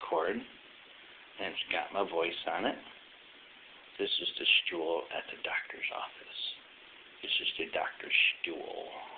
cord, and it's got my voice on it. This is the stool at the doctor's office. This is the doctor's stool.